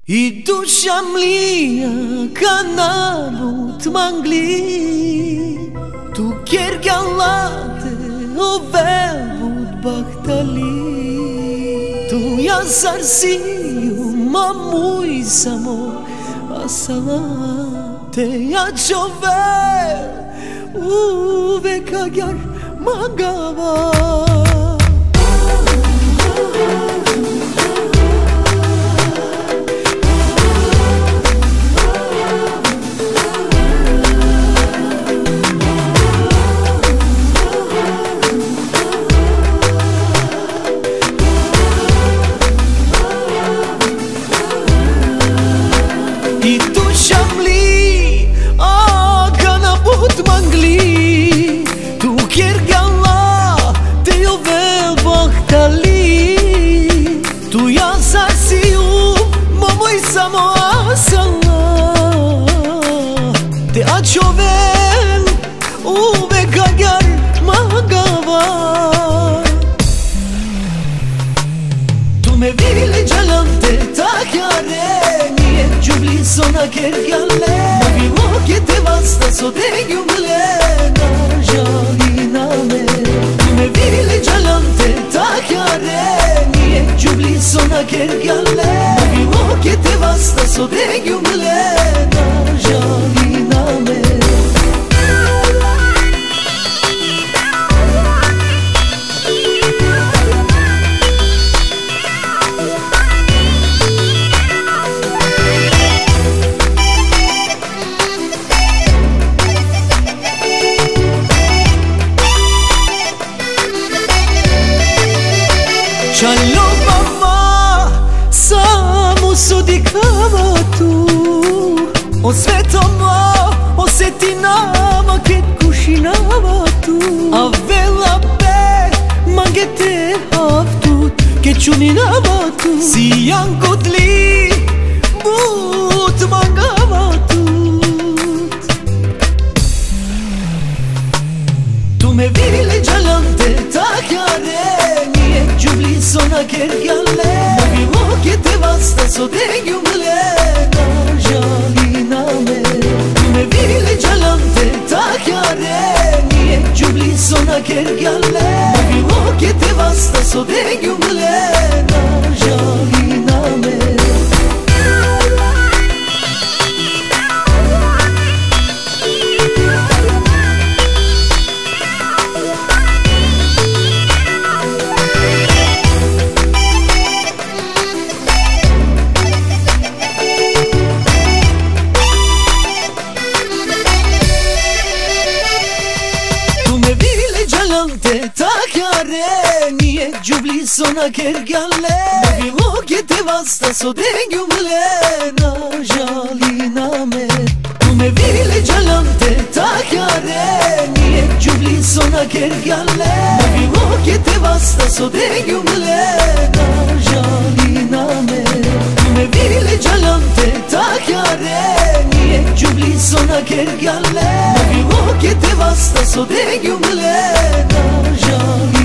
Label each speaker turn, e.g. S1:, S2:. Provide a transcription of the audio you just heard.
S1: I dušam lia kanabut mangli Tu kergallate o verbut bahtali Tu yazarsiu mamui samo asala Te ya chover uve kagar magava I dušam li kanabut mangli Tu kergalla te jovel bahtali Tu yazarsiu mamoj samo asala Te açovel uve kagar magava Tu me vile gjalante takjare Sona kergalle Magi moke te vasta so de gyumle Na jalina me Tu me vile jalante takjare Nije gjubli sona kergalle Magi moke te vasta so de gyumle Na jalina me Čalo mama, samo sodikava tu O svetoma, osetinama, ket kušinava tu A vela pe, magete haftut, ket čuninava tu Si jankotli, but mangava tut Tu me vile gjalante takjare Gjubli sona kergalle Magi moke te vasta so de gyumle Na jalina me Tu me vile gjalante takjare Nije gjubli sona kergalle Magi moke te vasta so de gyumle Na jalina me Te takjare Nije gjubli sona kergalle Magi moke te vasta so de gyumle Na jalina me Tu me vile gjalante takjare Nije gjubli sona kergalle Magi moke te vasta so de gyumle Na jalina me Tu me vile gjalante takjare Nije gjubli sona kergalle Magi moke te vasta so de gyumle Na jalina